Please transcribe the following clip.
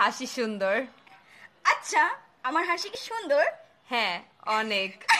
হাসি সুন্দর। আচ্ছা, আমার হাসি কি সুন্দর? হ্যাঁ, অনেক।